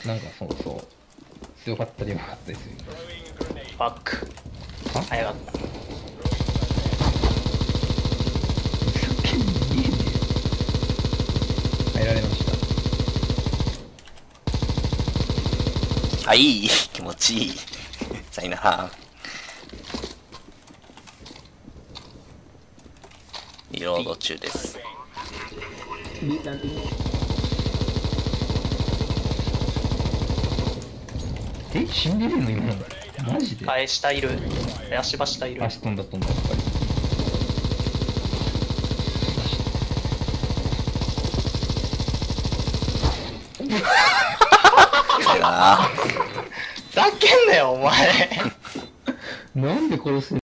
なんかそうそう。強かったり弱かったりする。 バック。 あ早かった。 入られました。 あ、いい気持ちいい。さいな。リロード中です。 え、死んでるの今の。マジで。 下いる。足場下いる。 足飛んだやっぱり。 あふざけんなよお前。 なんで殺すの。